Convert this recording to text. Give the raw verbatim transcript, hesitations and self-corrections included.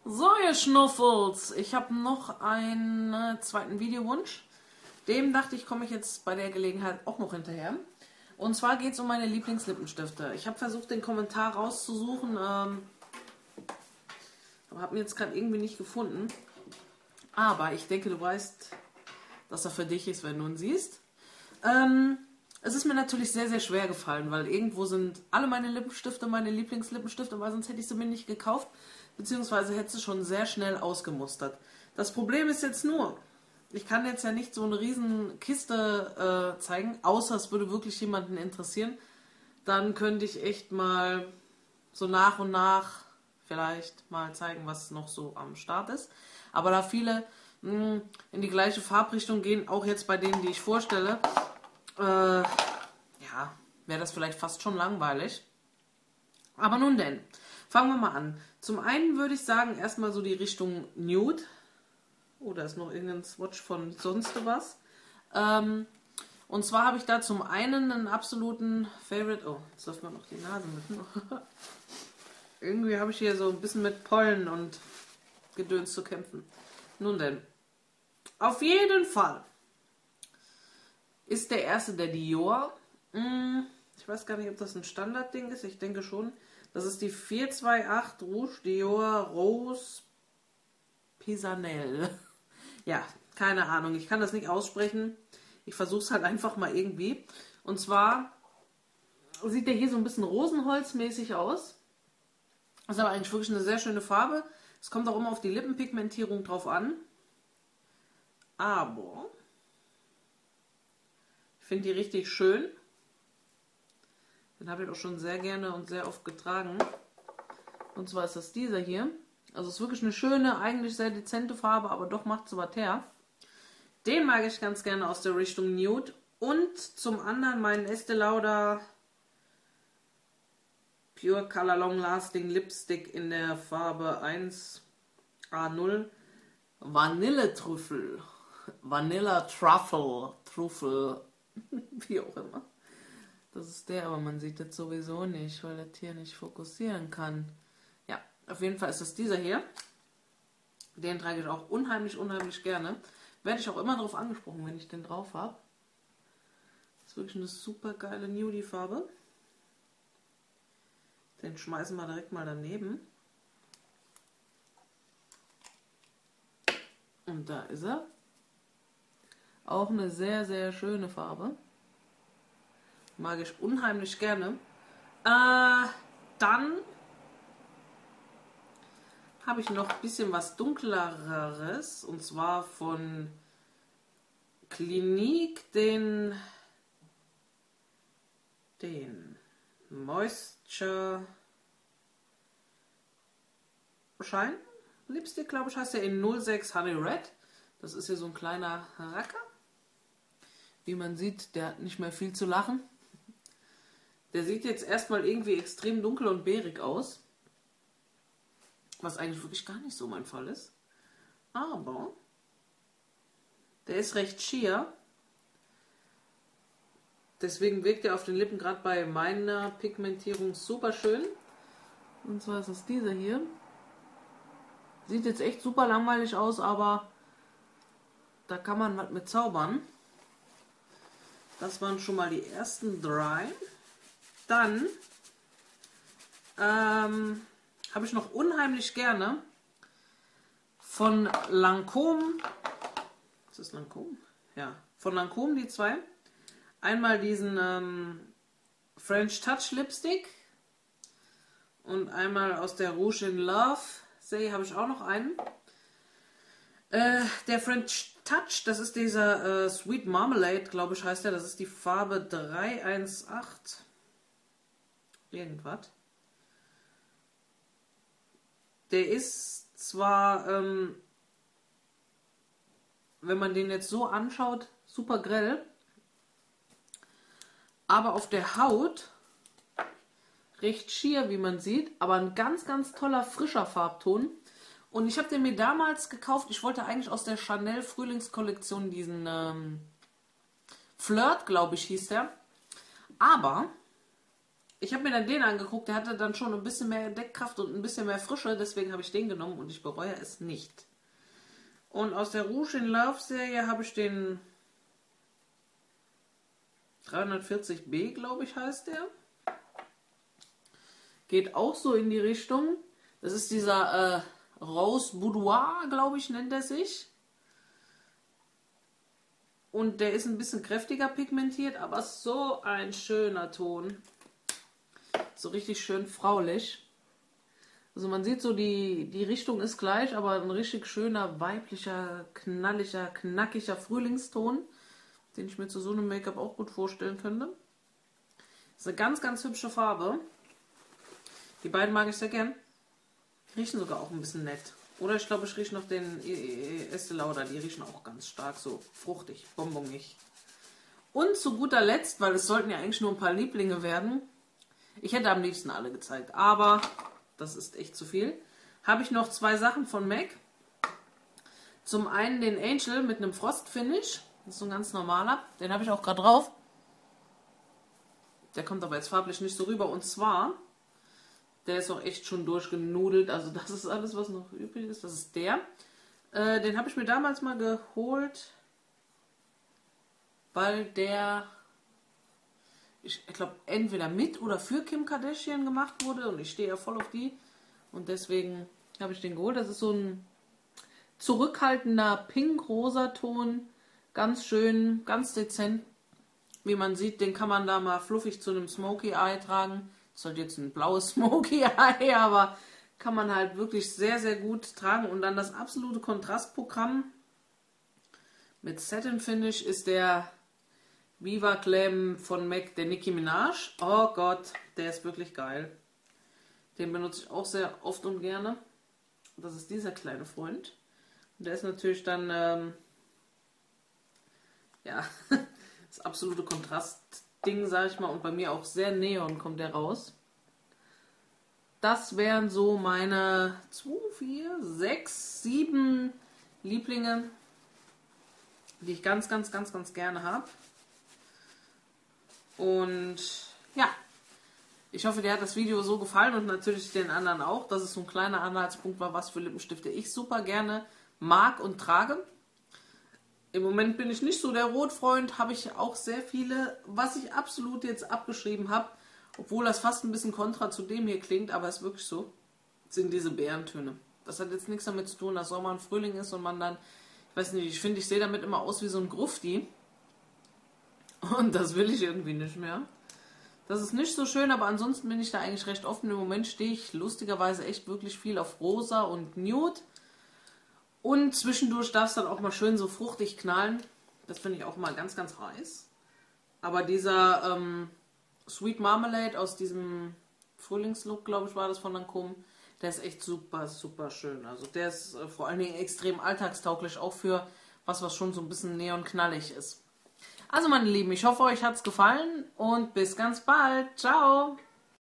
So, ihr Schnuffels, ich habe noch einen äh, zweiten Videowunsch. Dem dachte ich, komme ich jetzt bei der Gelegenheit auch noch hinterher. Und zwar geht es um meine Lieblingslippentifte. Ich habe versucht, den Kommentar rauszusuchen, ähm, aber habe ihn jetzt gerade irgendwie nicht gefunden. Aber ich denke, du weißt, dass er für dich ist, wenn du ihn siehst. Ähm, es ist mir natürlich sehr, sehr schwer gefallen, weil irgendwo sind alle meine Lippenstifte meine Lieblingslippentifte, weil sonst hätte ich sie mir nicht gekauft, beziehungsweise hätte sie schon sehr schnell ausgemustert. Das Problem ist jetzt nur, ich kann jetzt ja nicht so eine riesen Kiste äh, zeigen, außer es würde wirklich jemanden interessieren. Dann könnte ich echt mal so nach und nach vielleicht mal zeigen, was noch so am Start ist. Aber da viele mh, in die gleiche Farbrichtung gehen, auch jetzt bei denen, die ich vorstelle, äh, ja, wäre das vielleicht fast schon langweilig. Aber nun denn, fangen wir mal an. Zum einen würde ich sagen, erstmal so die Richtung Nude. Oh, da ist noch irgendein Swatch von sonst was. Ähm, und zwar habe ich da zum einen einen absoluten Favorite. Oh, jetzt läuft mir noch die Nase mit. Irgendwie habe ich hier so ein bisschen mit Pollen und Gedöns zu kämpfen. Nun denn, auf jeden Fall ist der erste der Dior. Hm, ich weiß gar nicht, ob das ein Standardding ist. Ich denke schon. Das ist die vier zwei acht Rouge Dior Rose Pisanelle. Ja, keine Ahnung. Ich kann das nicht aussprechen. Ich versuche es halt einfach mal irgendwie. Und zwar sieht der hier so ein bisschen rosenholzmäßig aus. Ist aber eigentlich wirklich eine sehr schöne Farbe. Es kommt auch immer auf die Lippenpigmentierung drauf an. Aber ich finde die richtig schön. Den habe ich auch schon sehr gerne und sehr oft getragen. Und zwar ist das dieser hier. Also es ist wirklich eine schöne, eigentlich sehr dezente Farbe, aber doch macht es was her. Den mag ich ganz gerne aus der Richtung Nude. Und zum anderen meinen Estee Lauder Pure Color Long Lasting Lipstick in der Farbe eins A null. Vanilletrüffel. Vanilla Truffle. Truffel. Wie auch immer. Das ist der, aber man sieht das sowieso nicht, weil das hier nicht fokussieren kann. Ja, auf jeden Fall ist es dieser hier. Den trage ich auch unheimlich, unheimlich gerne. Werde ich auch immer darauf angesprochen, wenn ich den drauf habe. Ist wirklich eine super geile Nudie-Farbe. Den schmeißen wir direkt mal daneben. Und da ist er. Auch eine sehr, sehr schöne Farbe. Mag ich unheimlich gerne. Äh, dann habe ich noch ein bisschen was dunkleres. Und zwar von Clinique den, den Moisture Shine Lipstick, glaube ich, heißt der in null sechs Honey Red. Das ist hier so ein kleiner Racker. Wie man sieht, der hat nicht mehr viel zu lachen. Der sieht jetzt erstmal irgendwie extrem dunkel und bärig aus. Was eigentlich wirklich gar nicht so mein Fall ist. Aber der ist recht sheer. Deswegen wirkt er auf den Lippen gerade bei meiner Pigmentierung super schön. Und zwar ist es dieser hier. Sieht jetzt echt super langweilig aus, aber da kann man was mit zaubern. Das waren schon mal die ersten drei. Dann ähm, habe ich noch unheimlich gerne von Lancôme, ist das Lancôme? Ja, von Lancôme die zwei. Einmal diesen ähm, French Touch Lipstick und einmal aus der Rouge in Love Serie habe ich auch noch einen. Äh, der French Touch, das ist dieser äh, Sweet Marmalade, glaube ich heißt der, das ist die Farbe drei eins acht. Irgendwas. Der ist zwar, ähm, wenn man den jetzt so anschaut, super grell, aber auf der Haut recht schier, wie man sieht, aber ein ganz, ganz toller, frischer Farbton. Und ich habe den mir damals gekauft, ich wollte eigentlich aus der Chanel Frühlingskollektion diesen ähm, Flirt, glaube ich, hieß der. Aber ich habe mir dann den angeguckt, der hatte dann schon ein bisschen mehr Deckkraft und ein bisschen mehr Frische, deswegen habe ich den genommen und ich bereue es nicht. Und aus der Rouge in Love Serie habe ich den dreihundertvierzig B, glaube ich, heißt der. Geht auch so in die Richtung. Das ist dieser äh, Rose Boudoir, glaube ich, nennt er sich. Und der ist ein bisschen kräftiger pigmentiert, aber so ein schöner Ton. So richtig schön fraulich. Also man sieht so, die, die Richtung ist gleich, aber ein richtig schöner, weiblicher, knalliger, knackiger Frühlingston, den ich mir zu so einem Make-up auch gut vorstellen könnte. Das ist eine ganz, ganz hübsche Farbe. Die beiden mag ich sehr gern. Riechen sogar auch ein bisschen nett. Oder ich glaube, ich rieche noch den Estee Lauder. Die riechen auch ganz stark, so fruchtig, bonbonig. Und zu guter Letzt, weil es sollten ja eigentlich nur ein paar Lieblinge werden. Ich hätte am liebsten alle gezeigt, aber das ist echt zu viel. Habe ich noch zwei Sachen von M A C. Zum einen den Angel mit einem Frost-Finish. Das ist so ein ganz normaler. Den habe ich auch gerade drauf. Der kommt aber jetzt farblich nicht so rüber. Und zwar, der ist auch echt schon durchgenudelt. Also das ist alles, was noch übrig ist. Das ist der. Äh, den habe ich mir damals mal geholt, weil der, ich glaube, entweder mit oder für Kim Kardashian gemacht wurde. Und ich stehe ja voll auf die. Und deswegen habe ich den geholt. Das ist so ein zurückhaltender pink-rosa Ton. Ganz schön, ganz dezent. Wie man sieht, den kann man da mal fluffig zu einem Smoky Eye tragen. Das ist halt jetzt ein blaues Smoky Eye, aber kann man halt wirklich sehr, sehr gut tragen. Und dann das absolute Kontrastprogramm mit Satin Finish ist der Viva Glam von M A C, der Nicki Minaj. Oh Gott, der ist wirklich geil. Den benutze ich auch sehr oft und gerne. Das ist dieser kleine Freund. Und der ist natürlich dann, ähm, ja, das absolute Kontrastding, sage ich mal. Und bei mir auch sehr neon kommt der raus. Das wären so meine zwei, vier, sechs, sieben Lieblinge, die ich ganz, ganz, ganz, ganz gerne habe. Und ja, ich hoffe, dir hat das Video so gefallen und natürlich den anderen auch, dass es so ein kleiner Anhaltspunkt war, was für Lippenstifte ich super gerne mag und trage. Im Moment bin ich nicht so der Rotfreund, habe ich auch sehr viele, was ich absolut jetzt abgeschrieben habe, obwohl das fast ein bisschen kontra zu dem hier klingt, aber es ist wirklich so, sind diese Bärentöne. Das hat jetzt nichts damit zu tun, dass Sommer und Frühling ist und man dann, ich weiß nicht, ich finde, ich sehe damit immer aus wie so ein Grufti. Und das will ich irgendwie nicht mehr. Das ist nicht so schön, aber ansonsten bin ich da eigentlich recht offen. Im Moment stehe ich lustigerweise echt wirklich viel auf Rosa und Nude. Und zwischendurch darf es dann auch mal schön so fruchtig knallen. Das finde ich auch mal ganz, ganz heiß. Aber dieser ähm, Sweet Marmalade aus diesem Frühlingslook, glaube ich, war das von Lancôme, der ist echt super, super schön. Also der ist äh, vor allen Dingen extrem alltagstauglich, auch für was, was schon so ein bisschen neonknallig ist. Also meine Lieben, ich hoffe, euch hat es gefallen und bis ganz bald. Ciao!